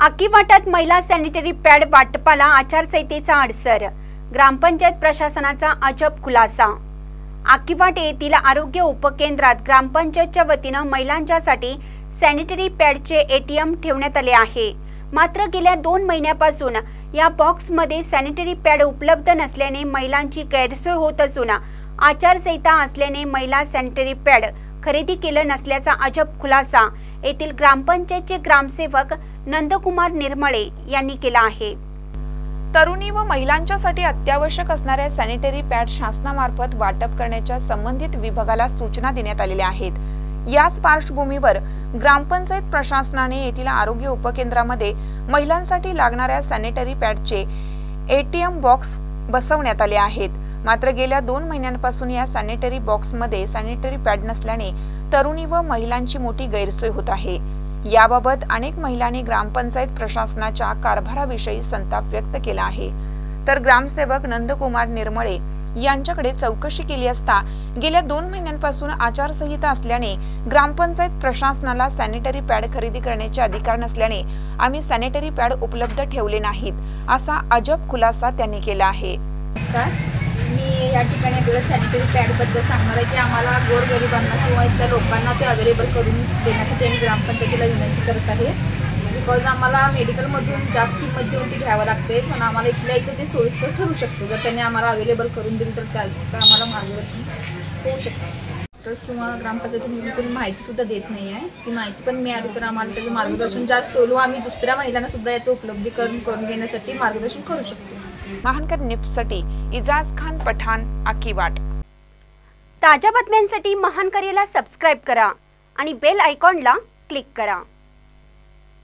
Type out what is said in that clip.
आकीवाटात महिला sanitary pad वाटपाला आचारसंहितेचा अडसर, ग्रामपंचायत प्रशासनाचा अजब खुलासा। आकीवाट येथील आरोग्य उपकेंद्रात ग्रामपंचायतच्या वतीने महिलांच्यासाठी सॅनिटरी पॅडचे एटीएम ठेवण्यात आले आहे। मात्र गेल्या 2 महिन्यापासून या बॉक्समध्ये सॅनिटरी पॅड उपलब्ध नसल्याने महिलांची गैरसोय होत असून आचारसंहिता असल्याने महिला सॅनिटरी पॅड खरेदी केले नसल्याचा अजब खुलासा येथील ग्रामपंचायतचे ग्रामसेवक नंदकुमार निर्मळे यांनी केला आहे। तरुणी व महिलांच्यासाठी अत्यावश्यक असणाऱ्या सॅनिटरी पॅड शासनामार्फत वाटप करण्याच्या संबंधित विभागाला सूचना देण्यात आलेल्या आहेत। याच पार्श्वभूमीवर ग्रामपंचायत प्रशासनाने येथील आरोग्य उपकेंद्रामध्ये महिलांसाठी लागणाऱ्या सॅनिटरी पॅडचे एटीएम बॉक्स बसवण्यात आले आहेत। मात्र गेल्या 2 महिन्यांपासून या सॅनिटरी बॉक्समध्ये सॅनिटरी पॅड नसल्याने तरुणी व महिलांची मोठी गैरसोय होत आहे। याबाबत अनेक महिलांनी ग्रामपंचायत प्रशासनाच्या कारभाराविषयी संताप व्यक्त केला आहे। तर ग्रामसेवक नंदकुमार निर्मळे यांच्याकडे चौकशी केली असता गेल्या 2 महिन्यांपासून आचारसंहिता असल्याने ग्रामपंचायत प्रशासनाला सॅनिटरी पॅड खरेदी करण्याचे अधिकार नसल्याने आम्ही सॅनिटरी पॅड उपलब्ध ठेवले नाहीत असा अजब खुलासा त्यांनी केला आहे। नमस्कार, मी या ठिकाणी आपल्याला सॅनिटरी पॅडबद्दल सांगणार आहे की आम्हाला गोरगरिबांना किंवा इथल्या लोकांना ते अवेलेबल करून देण्यासाठी आम्ही ग्रामपंचायतीला विनंती करत आहे। बिकॉज आम्हाला मेडिकलमधून जास्त किंमत देऊन ती घ्यावं लागते, पण आम्हाला इथल्या इथं ते सोयीस्कर ठरू शकतो। जर त्यांनी आम्हाला अवेलेबल करून दिली तर आम्हाला मार्गदर्शन होऊ शकतं। डॉक्टर्स किंवा ग्रामपंचायतीने कोणी माहितीसुद्धा देत नाही आहे। ती माहिती पण मिळाली तर आम्हाला त्याचं मार्गदर्शन जास्त होईल व आम्ही दुसऱ्या महिलांना सुद्धा याचं उपलब्धीकरण करून घेण्यासाठी मार्गदर्शन करू शकतो। महानकर निप्ससाठी इजाज खान पठाण, आकीवाट। ताज्या बातम्यांसाठी महानकरेला सबस्क्राइब करा आणि बेल आयकॉनला क्लिक करा।